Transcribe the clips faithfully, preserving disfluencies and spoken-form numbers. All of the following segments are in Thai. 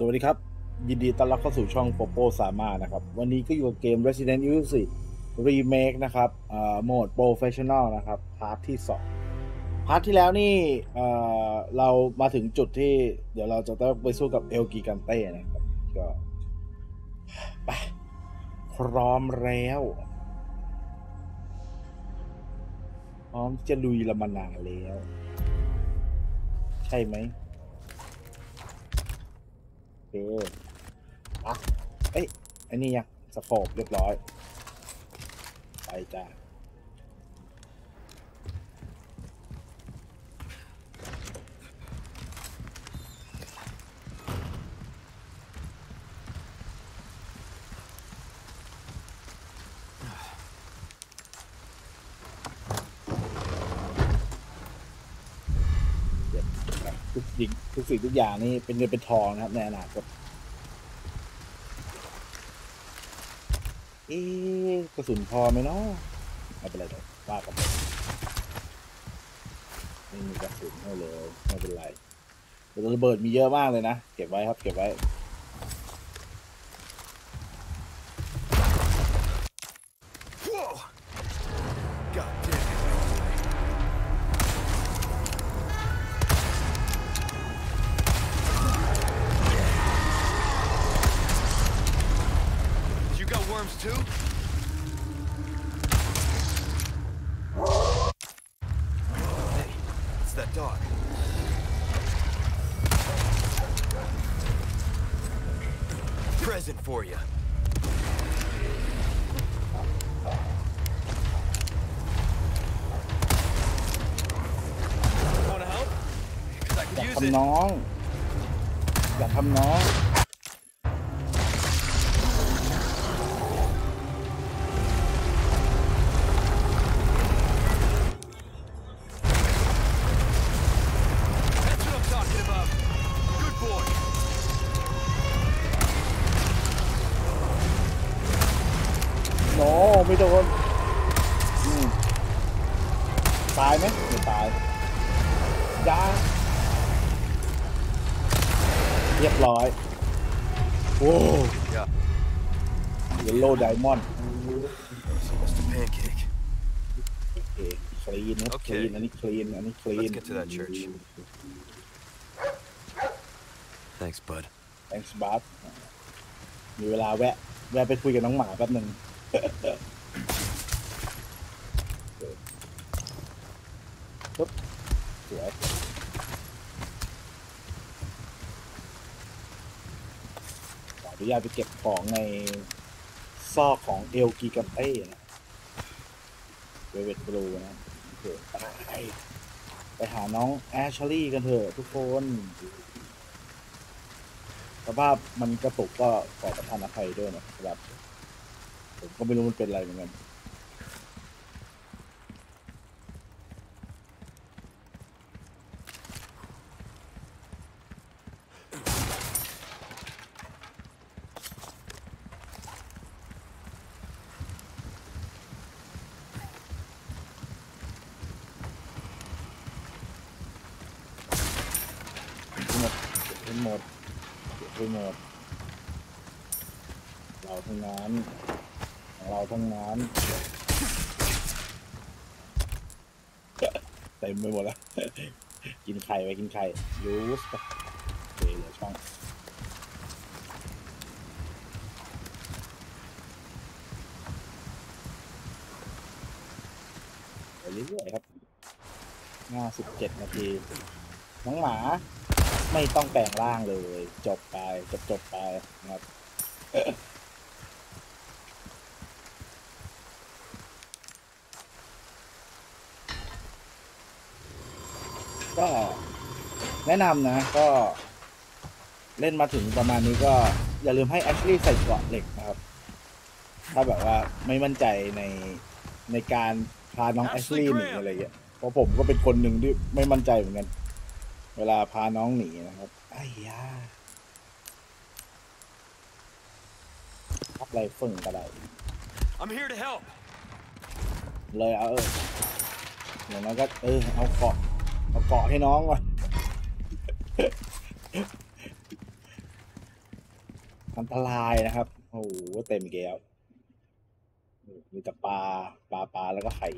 สวัสดีครับยินดีต้อนรับเข้าสู่ช่อง Popo Sama นะครับวันนี้ก็อยู่กับเกม Resident Evil สี่ Remake นะครับโหมด Professional นะครับพาร์ทที่สองพาร์ทที่แล้วนี่เเรามาถึงจุดที่เดี๋ยวเราจะต้องไปสู้กับเอลกิกันเต้นะครับก็ไปพร้อมแล้วพร้อมจะลุยละมานานแล้วใช่ไหมโอเคอ่ะเอ้ยไอ้นี่ยังสโคปเรียบร้อยไปจ้าทุกสิ่งทุกสิ่งทุกอย่างนี่เป็นเงินเป็นทองนะครับในอนาคตเอ๊ะกระสุนพอไหมเนาะไม่เป็นไรเดี๋ยวว่ากันไม่มีกระสุนให้เลยไม่เป็นไรระเบิดมีเยอะมากเลยนะเก็บไว้ครับเก็บไว้ Too? Hey, it's that dog. Present for you. Want to help? Because I could use it. ทำน้องอยากทำน้องไม่โดนตายไหมไม่ตายยาเรียบร้อยโอ้เยลโล่ไดมอนด์โอเคคลีนนะคลีนอันนี้คลีนอันนี้คลีน Let's get to that church. Thanks, bud. Thanks, bud. มีเวลาแวะแวะไปคุยกับน้องหมาแป๊บหนึ่งปุ๊บสวยขออนุญาตไปเก็บของในซอกของเอลกิกันเต้นะเวเวตบลูนะเดี๋ยวไปไปหาน้องแอชลี่กันเถอะทุกคนสภาพมันกระตุกก็ขอประทานอภัยด้วยนะครับผมก็ไม่รู้มันเป็นอะไรเหมือนกันหมดเก็บหมดเราทั้งนั้นเราทั้งนั้นเต็มไปหมดแล้วกินไข่ไปกินไข่ยูสไปเดี๋ยวช่องไปเรื่อยๆครับห้าสิบเจ็ดนาทีน้องหมาไม่ต้องแปลงร่างเลยจบไปจบจบไปนะครับก็แนะนำนะก็เล่นมาถึงประมาณนี้ก็อย่าลืมให้แอชลี่ใส่เกราะเหล็กนะครับถ้าแบบว่าไม่มั่นใจในในการพาน้องแอชลี่หนีอะไรอย่างเงี้ยเพราะผมก็เป็นคนหนึ่งที่ไม่มั่นใจเหมือนกันเวลาพาน้องหนีนะครับไอ้ยาทับไรฟึ่งก็ได้ I'm here to help เลยเอาเอออย่างนั้นก็เออเอาเกาะเอาเกาะให้น้องก่อนอันตรายนะครับโอ้โหเต็มแก้วมีแต่ปลาปลาปลาแล้วก็ไข่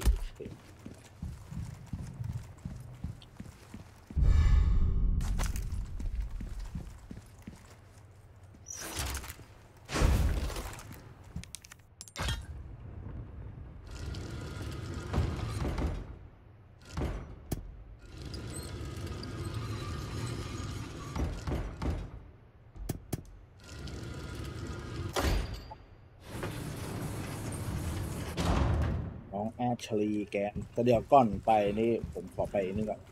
น้องแอดชลีแกนแต่เดี๋ยวก่อนไปนี่ผมขอไปนี่ก่อน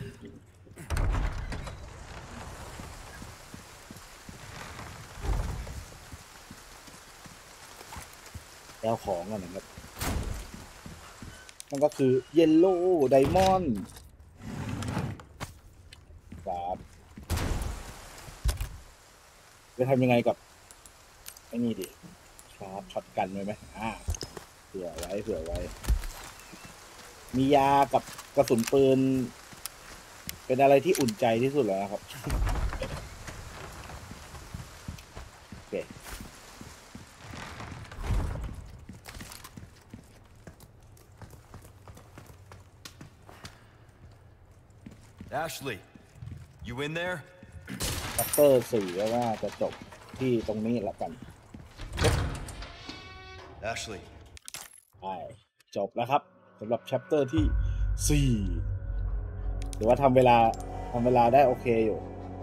แล้วของกันนะครับนั่นก็คือเยลโล่ไดมอนด์ครับจะทำยังไงกับไอ้นี่ดิครับช็อตกันไว้ไหมอ่าเผื่อไว้เผื่อไว้มียากับกระสุนปืนเป็นอะไรที่อุ่นใจที่สุดแล้วนะครับโอเค Ashley, you in there? ชัปเตอร์สี่ก็ว่าจะจบที่ตรงนี้แล้วกัน Ashley. ใช่จบแล้วครับสำหรับชัปเตอร์ที่สี่หรือว่าทำเวลาทำเวลาได้โอเคอยู่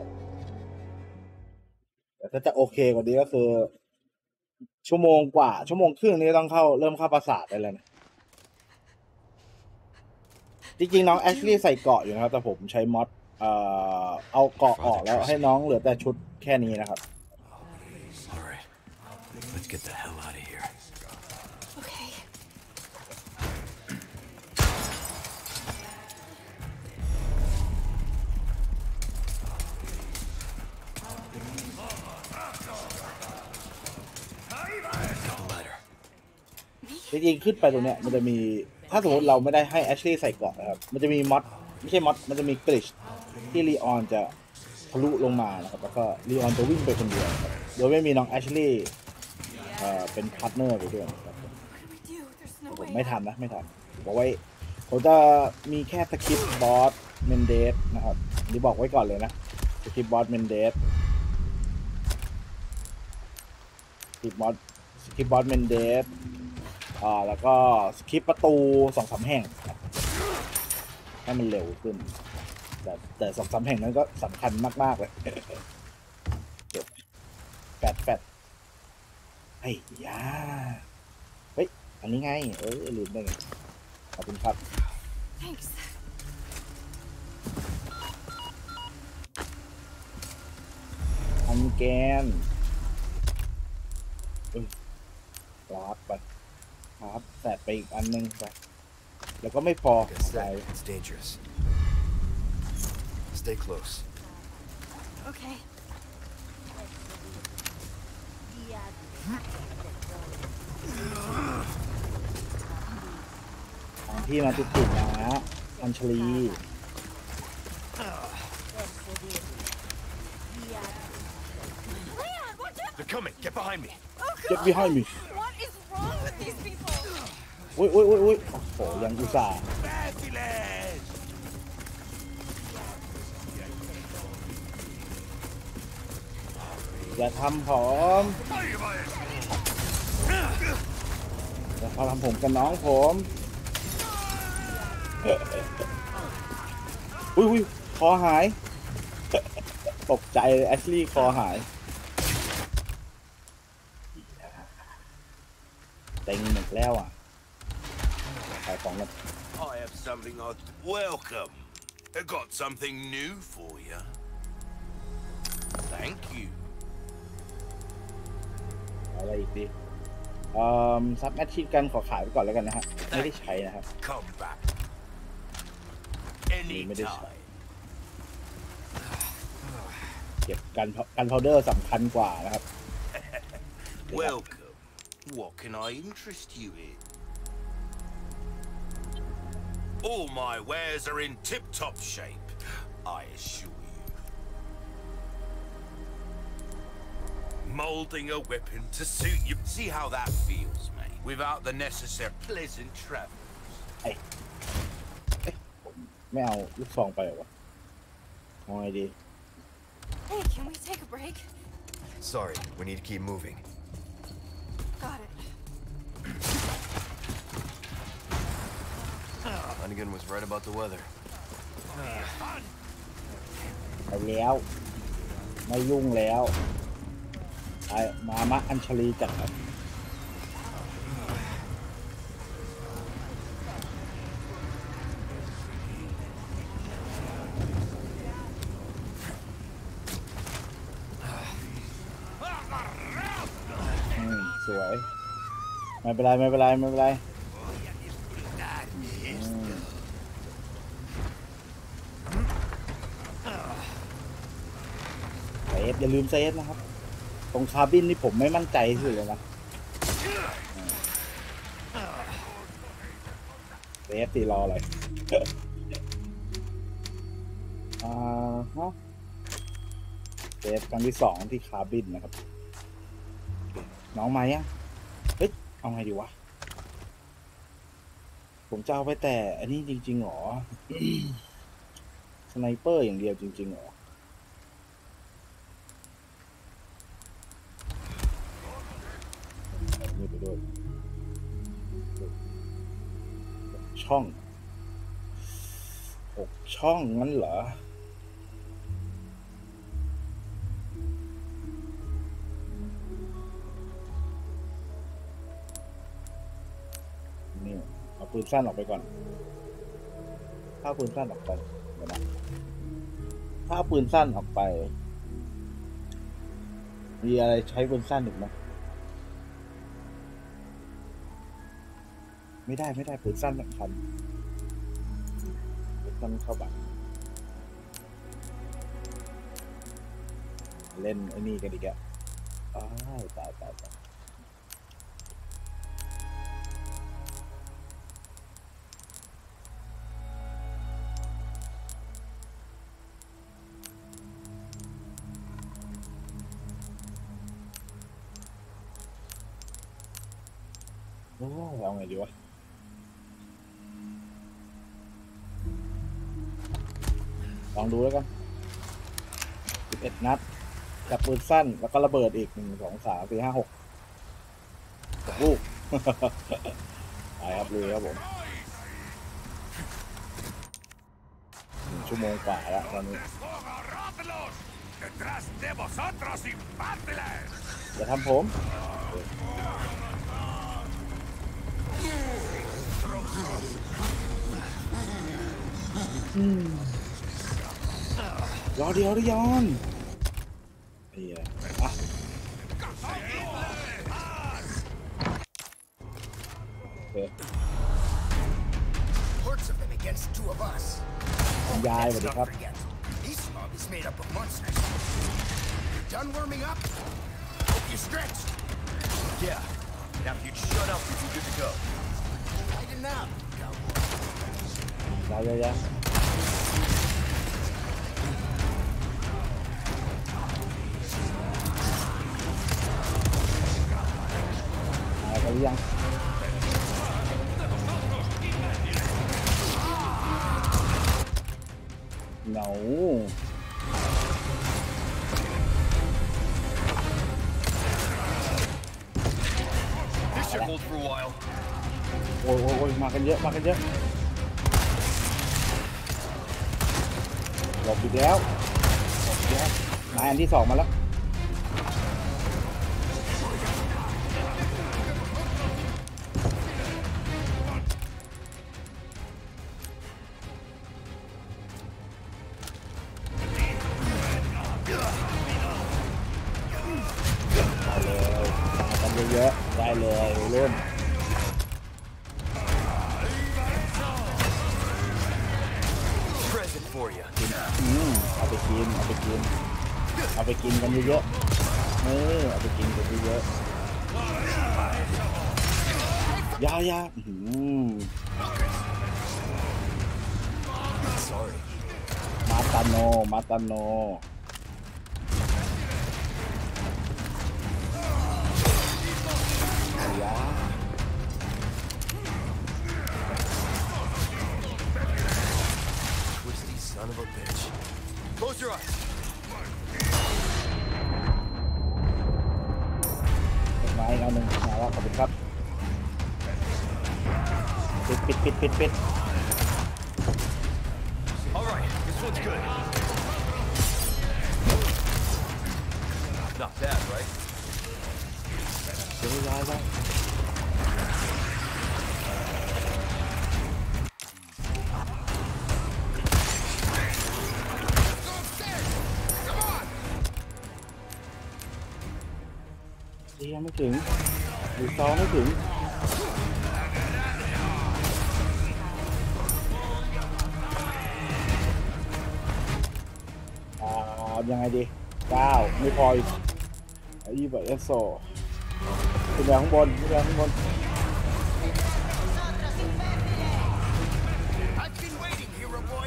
แต่ถ้าจะโอเคกว่านี้ก็คือชั่วโมงกว่าชั่วโมงครึ่งนี้ต้องเข้าเริ่มเข้าปราสาทได้แล้วนะจริงๆน้องแอชลีย์ใส่เกราะอยู่นะครับแต่ผมใช้มอดเอ่อเอาเกราะออกแล้วให้น้องเหลือแต่ชุดแค่นี้นะครับ All right, let's get the hell out of here. Okay. Got the ladder. จริงๆขึ้นไปตรงเนี้ยมันจะมีถ้าสมมติเราไม่ได้ให้แอชลีย์ใส่เกราะนะครับมันจะมีมอดไม่ใช่มอดมันจะมีกลิชที่ลีออนจะทะลุลงมานะครับแล้วก็ลีออนจะวิ่งไปคนเดียวครับโดยไม่มีน้องแอชลีย์เอ่อเป็นพาร์ทเนอร์ไปด้วยครับ What do we do? There's no ผม way. ไม่ทันนะไม่ทันบอกไว้ผมจะมีแค่สคริปต์บอสเมนเดสนะครับนี่บอกไว้ก่อนเลยนะสคริปต์บอสเมนเดสสคริปต์บอสสคริปต์บอสเมนเดสอ่าแล้วก็สคริปต์ประตูสองสามแห่งครับให้มันเร็วขึ้นแต่แต่สองสามแห่งนั้นก็สำคัญมากๆเลยเก็บแปดแปดไอ้ยาเฮ้ยอันนี้ไงเออลืมได้ไงขอบคุณครับ Thanks. อันแกนเอ้ยรับไปครับแตะไปอีกอันนึงไปแล้วก็ไม่พอ Like I ไป said, it's dangerous. Stay close. Okay. ทางที่มาติดๆนะอัญชลี Leon, watch out! They're coming. Get behind me. Oh, Get God. behind me What is wrong with these people? อุ้ยอุ้ยอุ้ยอุ้ยโอ้โหยังอุตส่าห์อย่าทำผมอย่าทำผมกับน้องผมอุ้ยอุ้ยคอหาย ตกใจเลยแอชลี่คอหายเต็งหมดแล้วอ่ะขายของกัน I have something I'd welcome. I got something new for you. Thank you. อะไรอีกดีเอ่อซับแมทชีกันขอขายไปก่อนแล้วกันนะฮะไม่ได้ใช้นะครับ Come back. ไม่ได้ใช้ Anytime. เก็บกันกันพาวเดอร์สำคัญกว่านะครับ Welcome. What can I interest you in? All my wares are in tip-top shape, I assure you. molding a weapon to suit you. See how that feels, mate, without the necessary pleasant travel. ไอ้เอ๊ะผมไม่เอาลูกซองไปเหรอวะเอาไงดี Hey, can we take a break? Sorry, we need to keep moving. Got it. Hunnigan was right about the weather. ไปแล้วไม่ยุ่งแล้วไอ้มามะอัญชลีจัดครับอืมสวยไม่เป็นไรไม่เป็นไรไม่เป็นไรเซฟอย่าลืมเซฟนะครับตรงคาร์บินนี่ผมไม่มั่นใจที่สุดเลยนะเซฟตีรออะไรอ่าฮะเซฟครั้งที่สองที่คาร์บินนะครับน้องไหมอ่ะเฮ้ยเอาไงดีวะผมจะเอาไปแต่อันนี้จริงๆหรอ สไนเปอร์อย่างเดียวจริงๆหรอนี่ไปด้วยช่องหกช่องงั้นเหรอนี่เอาปืนสั้นออกไปก่อนถ้าปืนสั้นออกไปเดี๋ยวนะถ้าปืนสั้นออกไปมีอะไรใช้ปืนสั้นอีกไหมไม่ได้ไม่ได้ปืนสั้นสำคัญปืนสั้นเข้าบัตรเล่นไอ้นี่กันอีกอ่ะอ้าวตายตายตายโอ้เอาไงดีวะลองดูแล้วกันสิบเอ็ดนัดกับปืนสั้นแล้วก็ระเบิดอีกหนึ่งสองสามสี่ห้าหกลูก ไปครับลุยครับผมหนึ่งชั่วโมงกว่าแล้วตอนนี้อย่าทำผมรอเดียวดิยอนเฮียอ่ะโอเค Hordes of them against two of us. ยายสวัสดีครับ Forget, this mob is made up of monsters. You done warming up? Hope you stretched. Yeah. Now if you'd shut up, we'd be good to go. Lighten up, cowboy. ยายยายมากันหรือยังเหงา This should hold for a while. โอ้ยโอ้ยโอ้ยมากันเยอะมากันเยอะหลบอีกแล้วหลบอีกแล้วนายอันที่สองมาแล้วได้เลยมากันเยอะๆได้เลยรุ่น For you. อืมเอาไปกินเอาไปกินเอาไปกินกันเยอะๆเออเอาไปกินกันเยอะๆยายาอืม Sorry. มาตาโนมาตาโนอันหนึ่งมาแล้วขอบคุณครับปิดปิดปิดปิดปิด All right, this one's good. Not bad, right? เดี๋ยวย้ายบ้าง Go upstairs! Come on! ดียังไม่ถึงดีซองไม่ถึงอ่ายังไงดีเก้าไม่พออีกยี่สิบเอสโซขึ้นไปข้างบนขึ้นไปข้างบน I've been waiting, hero boy.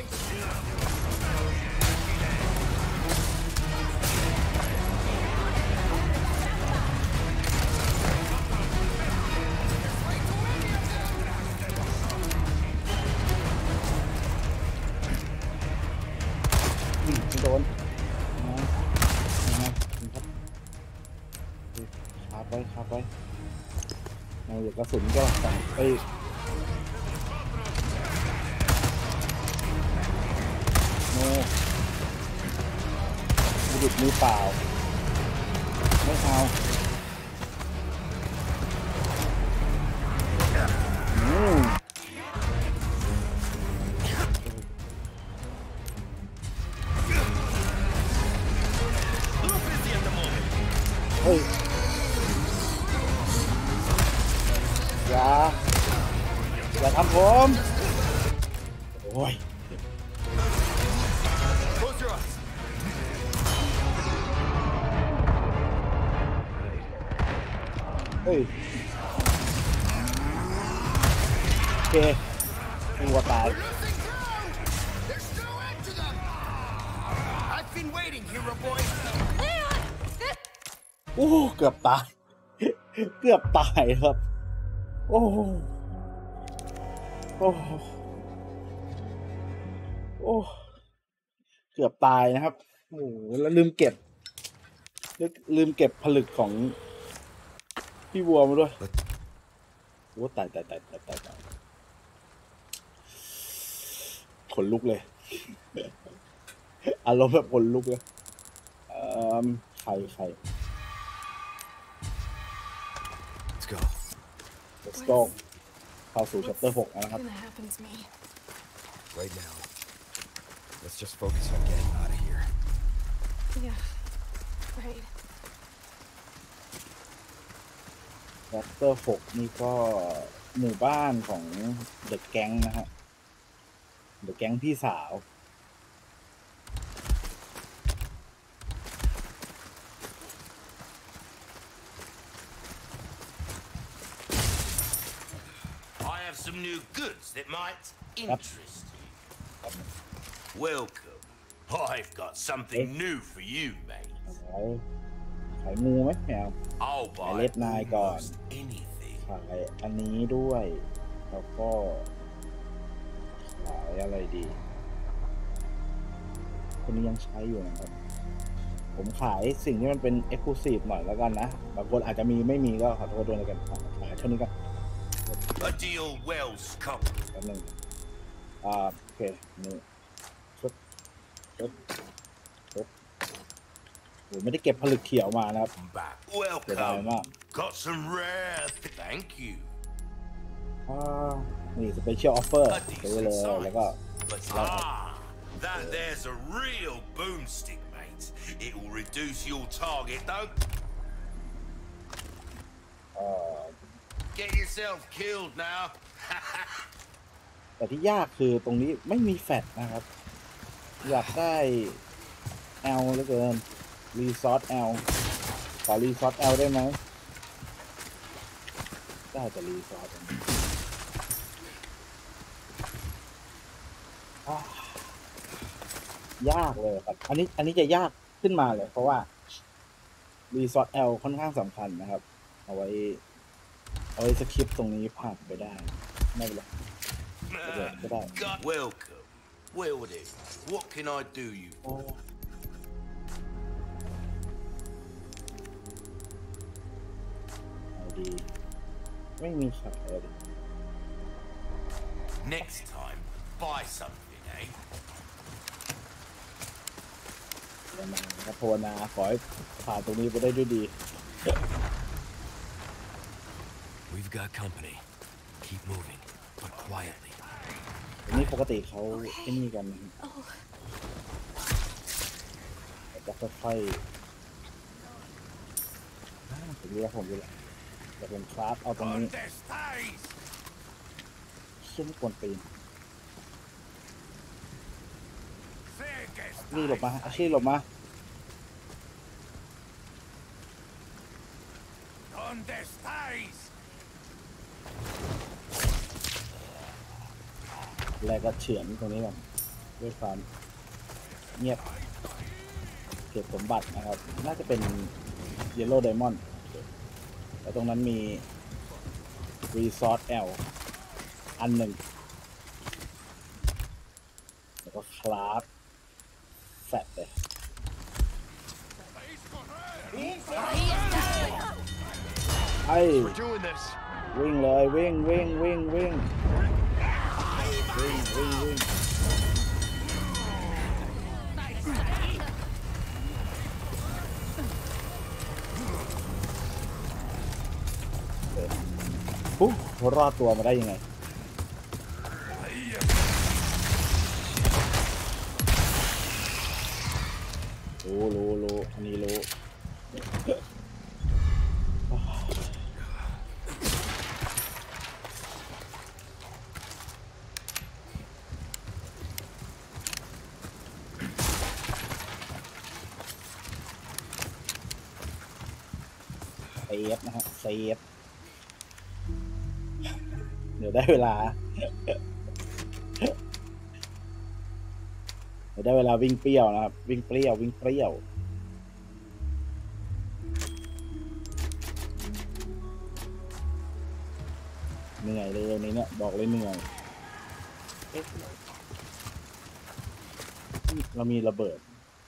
อืมไม่โดนนะนะนะครับคาบไว้คาบไว้เอาเดี๋ยวกระสุนก็ใส่ไปโน่มือดุดมือเปล่าไม่เอาอืม เฮ้ยอย่าอย่าทำผมโอ้ย Close your eyes. เฮ้ยโอเคตัวตาย Losing ground! There's no end to them! I've been waiting, hero boy. Leon! This โอ้เกือบตาย เกือบตายครับ โอ้โอ้โอ้เกือบตายนะครับโอ้แล้วลืมเก็บลืมเก็บผลึกของพี่วัวมาด้วยโอ้ตายตายตายตายตายตายขนลุกเลย อารมณ์แบบขนลุกเลยเอ่อใครใคร Let's go. Let's go เข้าสู่ chapter หกนะครับ gonna happen to me? Right now. Let's just focus on getting out of here. Yeah. Right. chapter หกนี่ก็หมู่บ้านของ The Gang นะฮะ The Gang พี่สาว I have some new goods that might interest you. Welcome. I've got something new for you, mate. ขายขายงูไหมแมว I'll buy Let Nine gone. almost anything. ขายอันนี้ด้วย แล้วก็ ขายอะไรดีคนนี้ยังใช้อยู่นะครับ ผมขายสิ่งที่มันเป็น Exclusive หน่อยแล้วกันนะ บางคนอาจจะมีไม่มีก็ขอโทษด้วยแล้วกันขายเท่านี้กัน A deal well struck. แป๊บนึงอ่าโอเคนี่ชุดชุดชุดโอ้ไม่ได้เก็บผลึกเขียวมานะครับ Back. Good eye, Welcome. Mark. Got some rare. Th- Thank you. อ่านี่สเปเชียลออฟเฟอร์ A ซื้อเลย decent แล้วก็ size. But ah, that there's a real boomstick, mate. It will reduce your target. Don't เอ่อ get yourself killed now. แต่ที่ยากคือตรงนี้ไม่มีแฟตนะครับ อยากได้ L เหลือเกินรีซอส L ขอรีซอส L ได้ไหมได้แต่รีซอสอ่ะยากเลยครับ อันนี้อันนี้จะยากขึ้นมาเลย เพราะว่ารีซอส L ค่อนข้างสำคัญนะครับ เอาไว้เอาไว้สคริปต์ตรงนี้ผ่านไปได้ ไม่เป็นไร Good eye. God, welcome. Well then, what can I do you โอ้ for? ไหนดีไม่มีขายเลย Next time, buy something, eh? ภาวนาครับภาวนาขอให้ผ่านตรงนี้ไปได้ด้วยดี We've got company. Keep moving, but quietly. อันนี้ปกติเขาไอ้นี่กันจะค่อยๆผมรู้แล้วผมรู้แล้วจะเป็นคราฟเอาตรงนี้ ¿Dónde estáis? ซุ้มกวนปีน Sé que นี่หลบ estáis. มาอาชีพหลบมา ¿Dónde estáis? แรกก็เฉือนตรงนี้ก่อนด้วยความเงียบเก็บสมบัตินะครับน่าจะเป็น Yellow Diamond แล้วตรงนั้นมี Resource L อันหนึ่งแล้วก็คลาสแฟตเลยไอ้ We're doing this. วิ่งเลยวิ่งวิ่งวิ่งวิ่งวิ่งวิ่งวิ่งปุ๊บรอดตัวมาได้ยังไงรู้รู้รู้อันนี้รู้เซฟนะฮะเซฟเดี๋ยวได้เวลาเดี๋ยวได้เวลาวิ่งเปรี้ยวนะครับวิ่งเปรี้ยววิ่งเปรี้ยวเหนื่อยเลยวันนี้เนี่ยบอกเลยเหนื่อยเอ๊ะเรามีระเบิด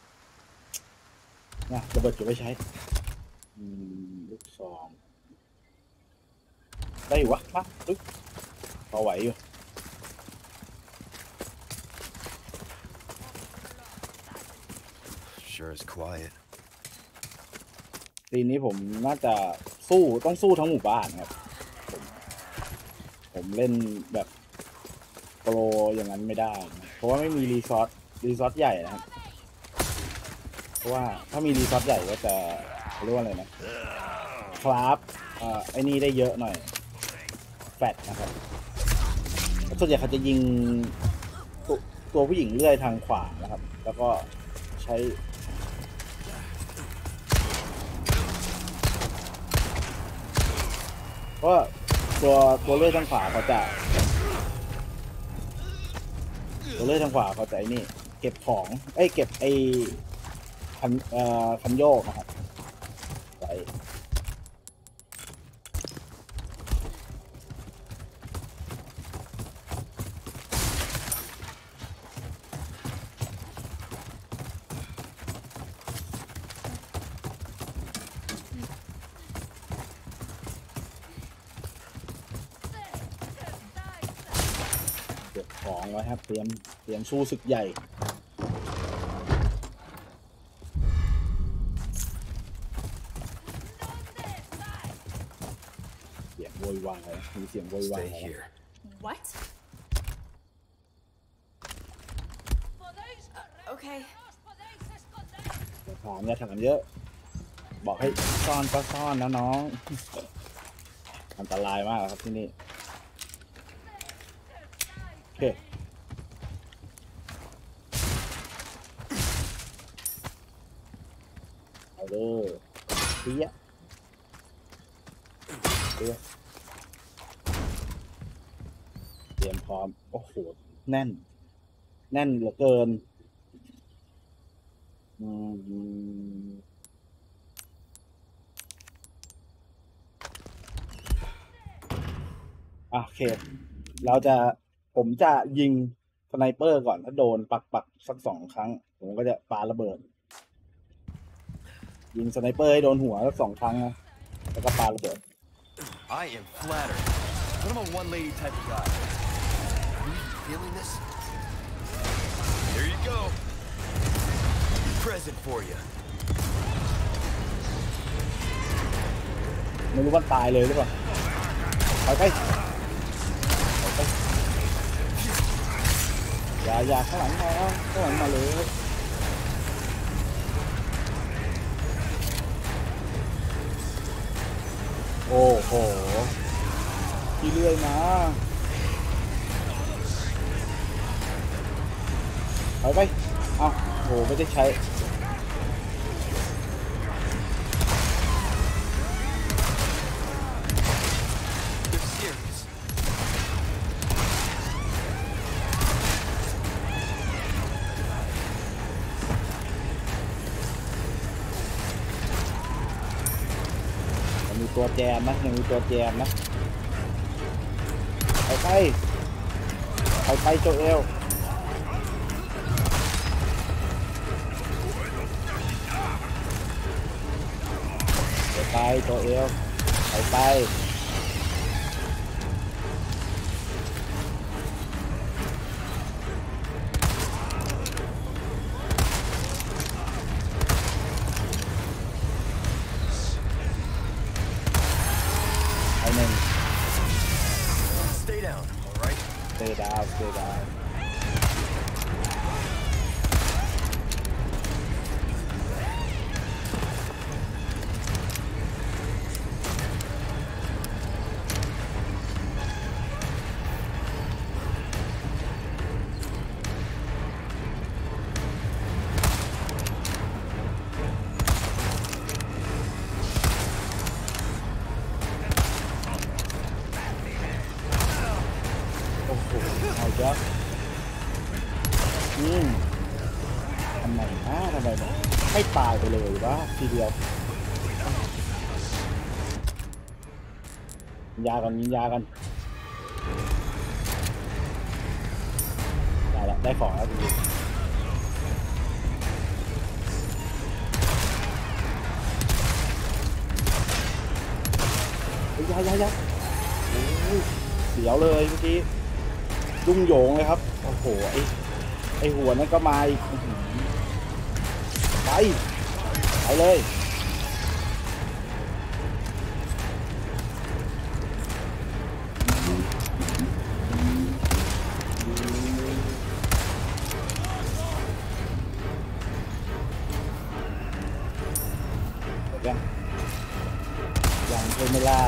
นะระเบิดเก็บไว้ใช้อืมลูกซองได้อยู่วะมาลึกพอไหวอยู่ Sure is quiet. ทีนี้ผมน่าจะสู้ต้องสู้ทั้งหมู่บ้านครับผมผมเล่นแบบโปรอย่างนั้นไม่ได้นะเพราะว่าไม่มีรีซอสรีซอสใหญ่นะครับเพราะว่าถ้ามีรีซอสใหญ่ก็จะเขาเรียกว่าอะไรนะคราฟเอ่อไอ้นี่ได้เยอะหน่อยแฟตนะครับส่วนใหญ่เขาจะยิงตัวตัวผู้หญิงเลื่อยทางขวานะครับ แล้วก็ใช้เพราะตัวตัวเลื่อยทางขวาเขาจะตัวเลื่อยทางขวาเขาจะไอ้นี่เก็บของเอ้ยเก็บไอ้คันเอ่อคันโยกนะครับไว้เก็บของไว้ครับเตรียมเตรียมสู้ศึกใหญ่เสียงโวยวายมีเสียงโวยวาย Stay here. What? Okay. อย่าถามอย่าถามเยอะ บอกให้ซ่อนก็ซ่อนนะน้อง อันตรายมากครับที่นี่โอเคเอาเลยเปี้ยเปี้ยเตรียมพร้อมโอ้โหแน่น แน่นเหลือเกินอืมโอเค เราจะผมจะยิงสไนเปอร์ก่อนถ้าโดนปักปักสักสองครั้ง ผมก็จะปาระเบิด ยิงสไนเปอร์ให้โดนหัวสักสองครั้งนะแล้วก็ปาระเบิด I am flattered, but I'm a one-lady type of guy. Are you feeling this? Here you go. Present for you. ไม่รู้ว่าตายเลยหรือเปล่าไปไปไปอย่าอย่าข้างหลังมาข้างหลังมาเลยโอ้โหที่เลื่อยมาไปไปเอาโหไม่ได้ใช้ They're serious. ยังมีตัวแจมนะยังมีตัวแจมนะไปไปไปไปโจเอลไปไปโจเอลไปไปไอหนึ่ง Stay down, all right? stay down stay down โอ้โหเอาเยอะอืมทำไมนะทำไมแบบไม่ตายไปเลยวะทีเดียวยิงยากันยิงยากันได้แล้วได้ของแล้วทีนี้เฮ้ยยายายาโอ้ยเสียวเลยเมื่อกี้ยุ่งโยงเลยครับโอ้โหไอไอหัวนั้นก็มาอีกอื้อหือไปไปเลยยังยังเพิ่มไม่ล่า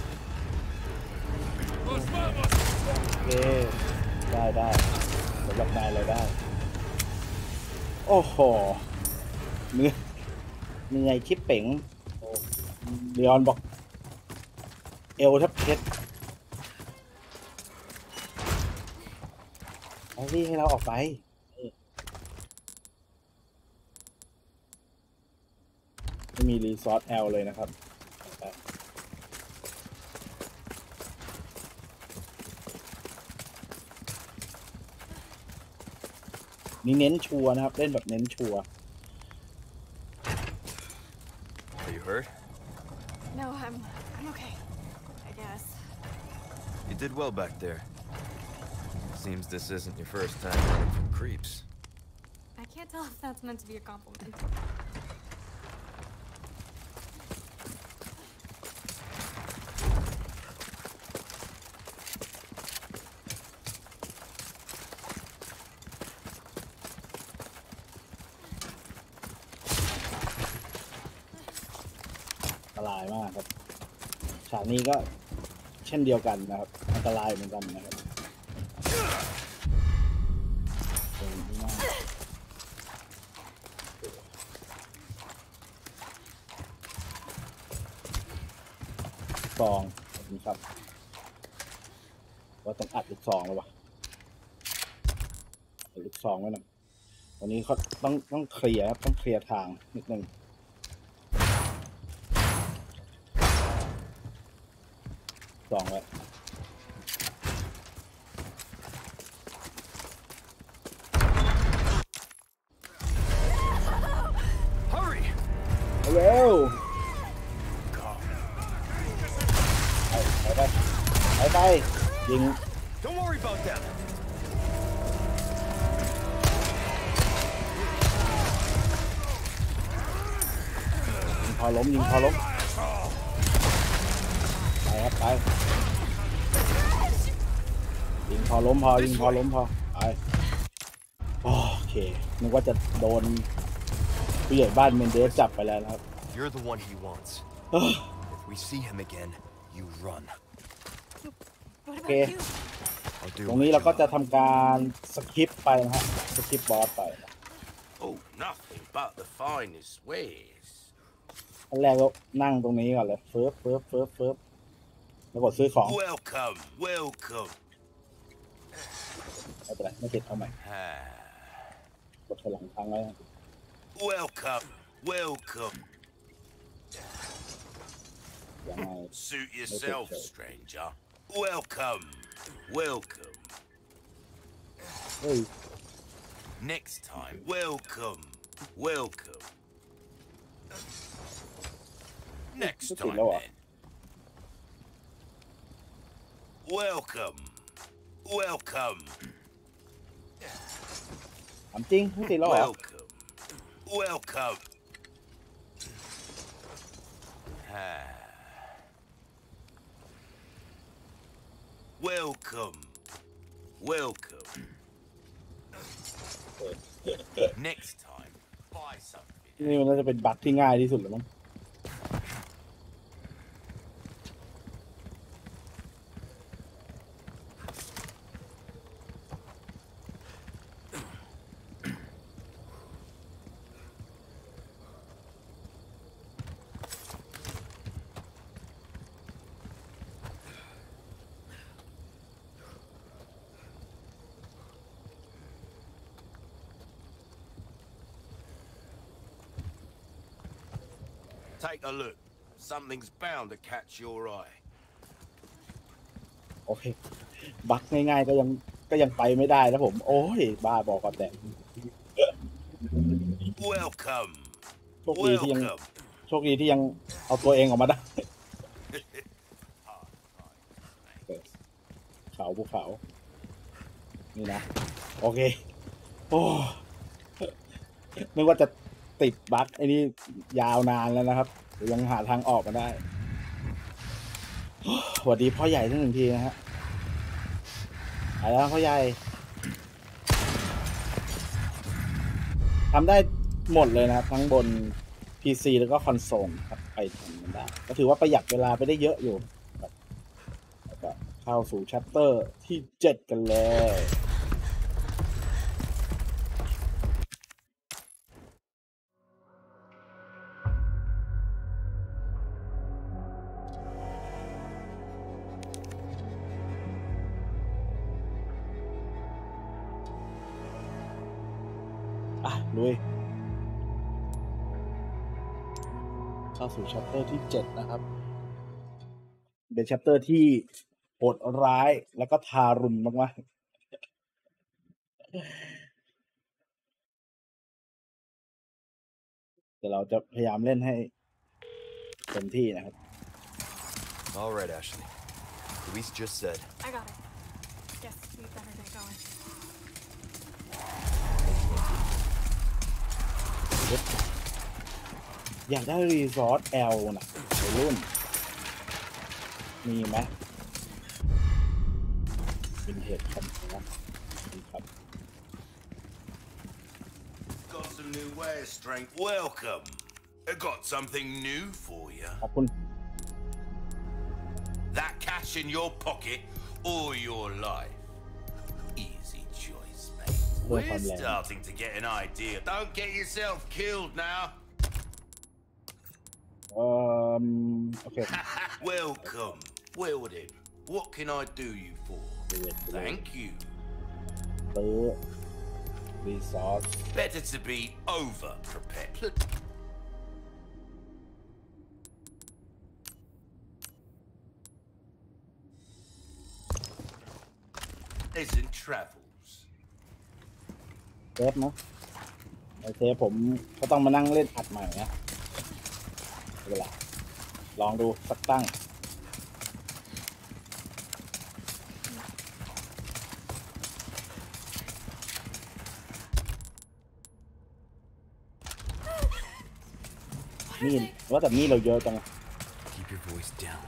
โอเคได้ได้สำหรับนายเราได้โอ้โหเนื้อเหนื่อยชิปเป๋งเลียนบอกเอวทับเพชรเอาที่ให้เราออกไปไม่มีรีซอสแอลเลยนะครับนี่เน้นชัวร์นะครับเล่นแบบเน้นชัวร์ Are you hurt? No, I'm I'm okay. I guess. You did well back there. Seems this isn't your first time running from creeps. I can't tell if that's meant to be a compliment. อันตรายมากครับฉากนี้ก็เช่นเดียวกันนะครับอันตรายเหมือนกันนะครับซองนี่ครับว่าต้องอัดลูกซองแล้ววะอัดลูกซองไว้หน่อยวันนี้เขาต้องต้องเคลียร์ครับต้องเคลียร์ทางนิดนึงซองไว้เร็วไปยิง Don't worry about them. ยิงพอล้มยิงพอล้มไปครับไปยิงพอล้มพอยิงพอล้มพอไปโอเคนึกว่าจะโดนผู้ใหญ่บ้านเมนเดสจับไปแล้วนะครับ You're the one he wants. If we see him again, you run. What about Okay. you? I'll do ตรง what นี้ you เราก็จะ want. ทำการสคิปไปนะฮะสคิปบอสไป Oh, nothing but the finest wares. ขั้นแรกก็นั่งตรงนี้ก่อนเลยเฟิร์ฟเฟิร์ฟเฟิร์ฟเฟิร์ฟแล้วกดซื้อของ Welcome, welcome. ไม่เป็นไรไม่ติดเอาใหม่ Ah, กดถอยหลังครั้งไว้ welcome, welcome. ยังไง Suit yourself, stranger. Welcome, welcome. เฮ้ย Next time, welcome, welcome. Next Cái gì time đâu ạ? then. Welcome, welcome, ถามจริงไม่ติดแล้วเหรอ welcome, welcome. Ah. Welcome, welcome. Next time, buy something. นี่มันน่าจะเป็นบั๊กที่ง่ายที่สุดแล้วมั้ง Take a look. Something's bound to catch your eye. โอเคบั๊กง่ายๆก็ยังก็ยังไปไม่ได้นะผม โอ้ยบ้าบอกก่อนแต่ Welcome, โชคดีที่ยัง welcome. โชคดีที่ยังเอาตัวเองออกมาได้ เขาภูเขา นี่นะ โอเค โอ้นึกว่าจะติดบั๊กไอ้นี่ยาวนานแล้วนะครับเดี๋ยวยังหาทางออกมาได้สวัสดีพ่อใหญ่ทั้งหนึ่งทีนะฮะไปแล้วพ่อใหญ่ทำได้หมดเลยนะครับทั้งบน พี ซี แล้วก็คอนโซลครับไปทำมันได้ก็ถือว่าประหยัดเวลาไปได้เยอะอยู่ครับแล้วก็เข้าสู่ chapter ที่เจ็ดกันเลย อ่ะลุยเข้าสู่ chapter ที่เจ็ดนะครับเป็น chapter ที่โหดร้ายแล้วก็ทารุณมากๆแต่เราจะพยายามเล่นให้เต็มที่นะครับ All right, Ashley. Luis just said. I got it. Guess we better get going. อยากได้รีสอร์ทแอลนะวัยรุ่น มีไหมเป็นเหตุครับนะครับ Got some new wares, strength. Welcome. I got something new for you. ขอบคุณ That cash in your pocket or your life. Easy choice, mate. Well, We're I'm lame. starting to get an idea. Don't get yourself killed now. เอ่อโอเค Welcome. Well then, what can I do you for? Thank you. ซื้อรีสอร์ท Better to be over prepared. Pleasant travels. เซฟนะไอเซฟผมก็ต้องมานั่งเล่นอัดใหม่นะเวลาลองดูสักตั้งมีดว่าแต่มีดเราเยอะจัง Keep your voice down.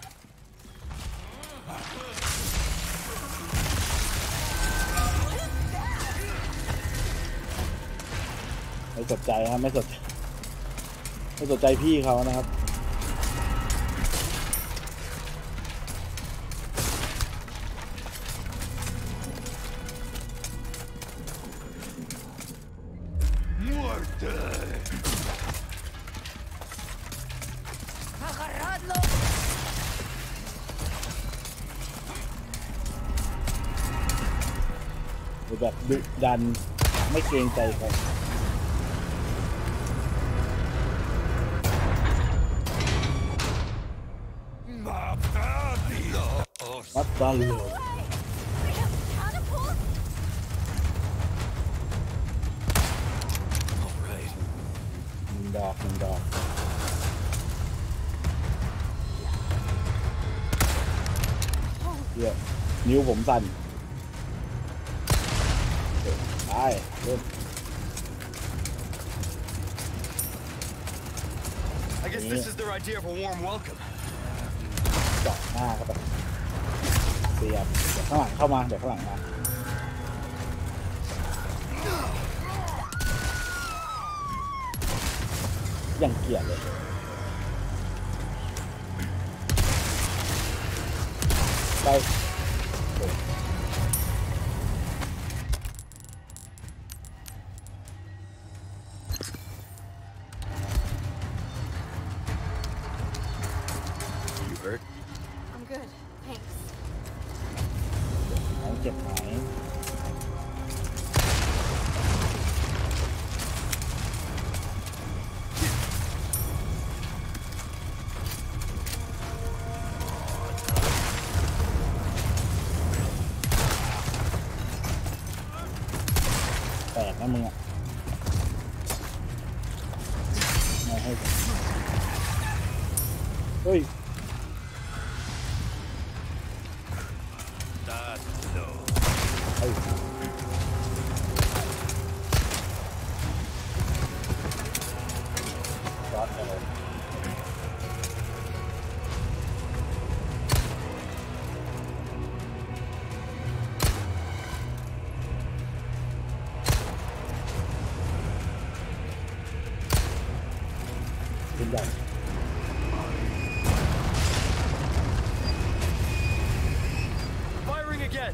ไม่สนใจครับไม่สนใจไม่สนใจพี่เขานะครับ แบบดุดันไม่เกรงใจใครมัดดันเลย All right. หนึ่งดอกหนึ่งดอกเดี๋ยวนิ้วผมสั่นไปเริ่ม I guess this is their idea of a warm welcome. เจาะหน้าเข้าไปเสียบเดี๋ยวข้างหลังเข้ามาเดี๋ยวข้างหลังมาอย่างเกลียดเลยไป You hurt? I'm good. Thanks. น้องเจ็บไหมแตกนะมึงอ่ะมาให้เฮ้ย เฮ้ยช็อตอะไรเป็นใหญ่ Firing again!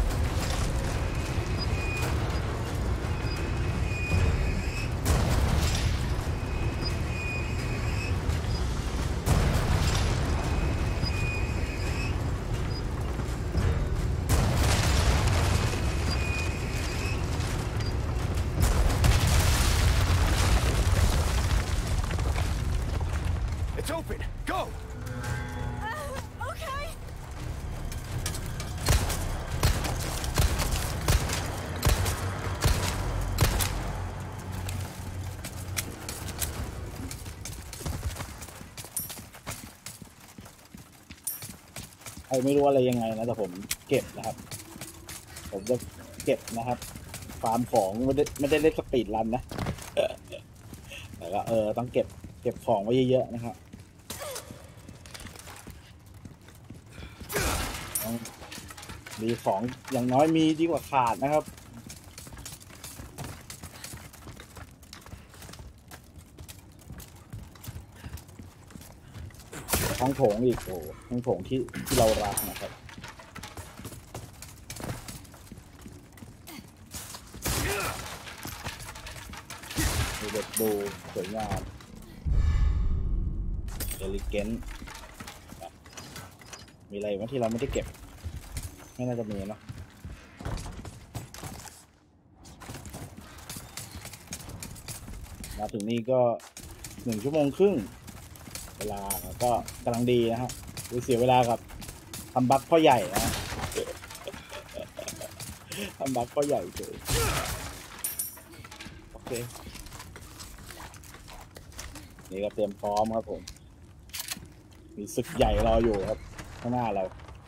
It's open! Go! Uh, okay. ใครไม่รู้อะไรยังไงนะแต่ผมเก็บนะครับ ผมจะเก็บนะครับ ฟาร์มของไม่ได้ไม่ได้เล่นสปีดรันนะแต่ก็เออต้องเก็บเก็บของไว้เยอะๆนะครับต้องมีของอย่างน้อยมีดีกว่าขาดนะครับห้องโถงอีกโอ้ห้องโถงที่ที่เรารักนะครับดูเด็ดดูสวยงามเอลิเกนมีอะไรวะที่เราไม่ได้เก็บไม่น่าจะมีเนาะมาถึงนี่ก็หนึ่งชั่วโมงครึ่งเวลาก็กำลังดีนะฮะดูเสียเวลากับทำบัคพ่อใหญ่นะทำบัคพ่อใหญ่เฉยโอเคนี่ก็เตรียมพร้อมครับผมมีศึกใหญ่รออยู่ครับข้างหน้าเรา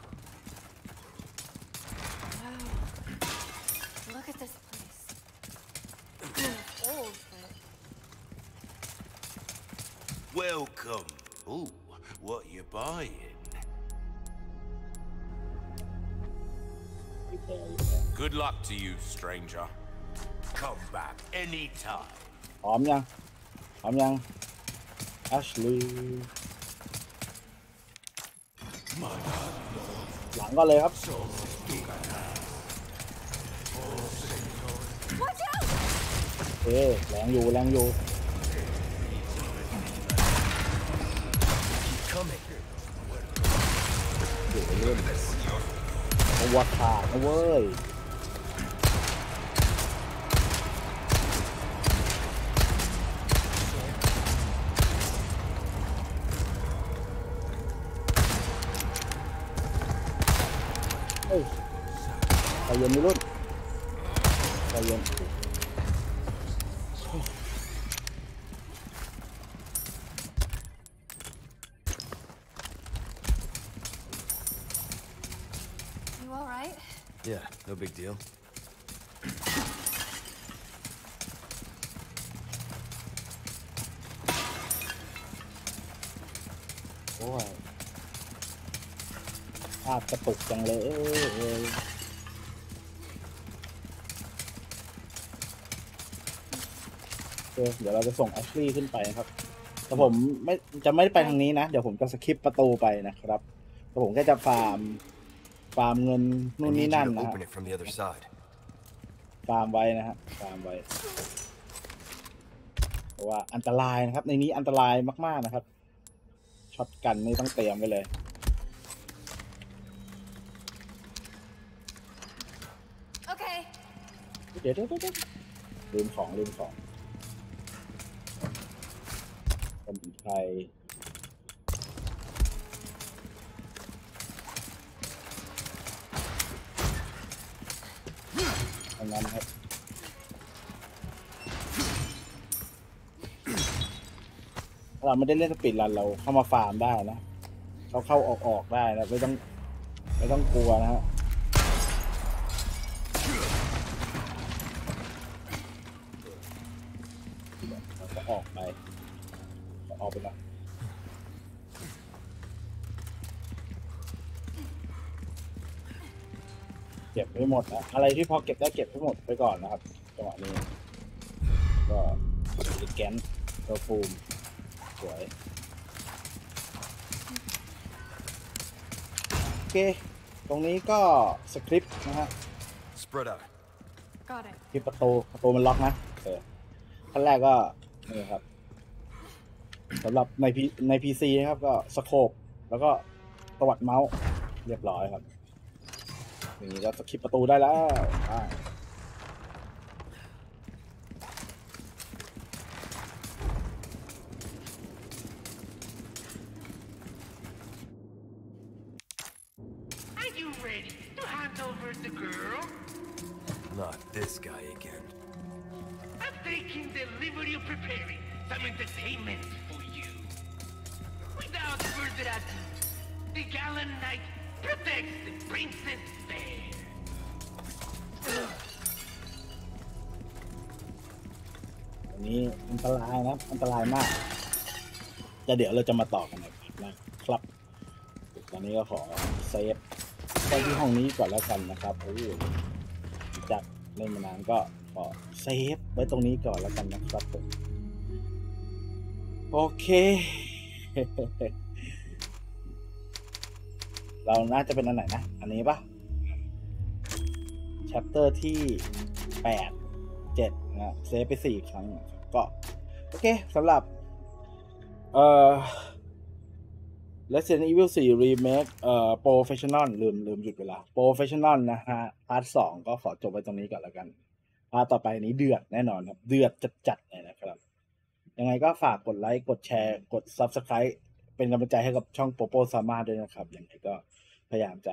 Wow. Look at this place. It's old, but Welcome. Ooh, what you buying? Good luck to you, stranger. Come back anytime. พร้อมยังพร้อมยังแอชลีย์หลังก็เลยครับ Watch out! เอ๊แรงอยู่แรงอยู่ Coming. เดี๋ยวเล่นตัวขาดนะเว้ยเฮ้ยใจเย็นนี่รุ่นใจเย็น You all right? Yeah, no big deal. โอ้ยภาพกระตุกจังเลยเอ้ยโอเคเดี๋ยวเราจะส่งแอชลีย์ขึ้นไปนะครับแต่ผมไม่จะไม่ไปทางนี้นะ เดี๋ยวผมจะสคิปประตูไปนะครับแต่ผมแค่จะฟาร์มฟาร์มเงิน I นู่นนี่ need นั่น you to นะฮะ open it from the other side. ฟาร์มไว้นะฮะฟาร์มไว้เพราะว่าอันตรายนะครับ ในนี้อันตรายมากๆนะครับช็อตกันนี่ต้องเตรียมไว้เลย Okay. เดี๋ยวเดี๋ยวเดี๋ยวลืมของลืมของสมุนไพรทำงานนะครับถ้าเราไม่ได้เล่นสปีดรันเราเข้ามาฟาร์มได้นะเขาเข้าออกออกได้นะไม่ต้องไม่ต้องกลัวนะฮะเราก็ออกไปออกไปละเก็บไม่หมดนะอะไรที่พอเก็บได้เก็บให้หมดไปก่อนนะครับจังหวะนี้ก็แกนตัวฟูมสวยโอเคตรงนี้ก็สคริปต์นะฮะ Spread out. Got it. ที่ประตูประตูมันล็อกนะเออขั้นแรกก็นี่ครับสำหรับในพีในพีซีนะครับก็สโคปแล้วก็ตวัดเมาส์เรียบร้อยครับอย่างนี้ก็สคริปต์ประตูได้แล้วอ่า Are you ready to hand over the girl? Not this guy again. I'm taking delivery of preparing some entertainment for you. Without further ado, the gallant knight protects the princess fair. อันนี้อันตรายนะอันตรายมากแต่เดี๋ยวเราจะมาต่อกันนะครับตอนนี้ก็ขอเซฟไปที่ห้องนี้ก่อนแล้วกันนะครับโอ้ยจากเล่นมานานก็ขอเซฟไว้ตรงนี้ก่อนแล้วกันนะครับผมโอเค เราน่าจะเป็นอันไหนนะอันนี้ปะ chapter ที่แปด เจ็ดนะเซฟไปสี่ครั้งก็โอเคสำหรับเอ่อ Resident Evil สี่ Remake เอ่อ Professional ลืมลืมหยุดเวลา Professional นะฮะพาร์ทสองก็ขอจบไว้ตรงนี้ก่อนแล้วกันพาร์ทต่อไปนี้เดือดแน่นอนครับเดือดจัดๆเลยนะครับยังไงก็ฝากกดไลค์กดแชร์กด Subscribe เป็นกำลังใจให้กับช่องโปโปซาม่าด้วยนะครับยังไงก็พยายามจะ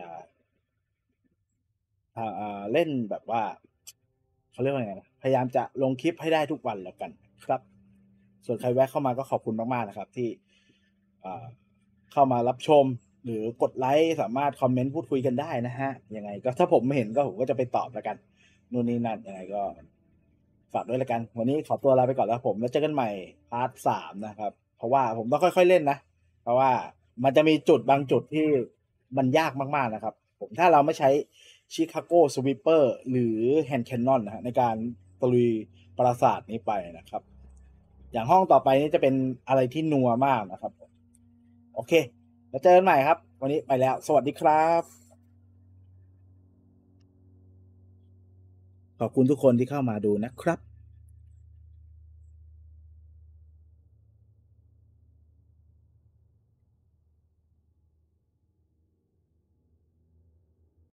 อ่าเล่นแบบว่าเขาเรียกว่าไงนะพยายามจะลงคลิปให้ได้ทุกวันแล้วกันครับส่วนใครแวะเข้ามาก็ขอบคุณมากๆนะครับที่เข้ามารับชมหรือกดไลค์สามารถคอมเมนต์พูดคุยกันได้นะฮะยังไงก็ถ้าผมไม่เห็นก็ผมก็จะไปตอบแล้วกันนู่นนี่นั่นยังไงก็ฝากด้วยแล้วกันวันนี้ขอตัวลาไปก่อนแล้วผมแล้วเจอกันใหม่พาร์ทสามนะครับเพราะว่าผมต้องค่อยๆเล่นนะ เพราะว่ามันจะมีจุดบางจุดที่มันยากมากๆนะครับ ผมถ้าเราไม่ใช้ชิคาโกสวีปเปอร์หรือแฮนด์แคนนอนนะฮะในการตะลุยปราสาทนี้ไปนะครับ อย่างห้องต่อไปนี่จะเป็นอะไรที่นัวมากนะครับโอเคแล้วเจอกันใหม่ครับ วันนี้ไปแล้วสวัสดีครับขอบคุณทุกคนที่เข้ามาดูนะครับ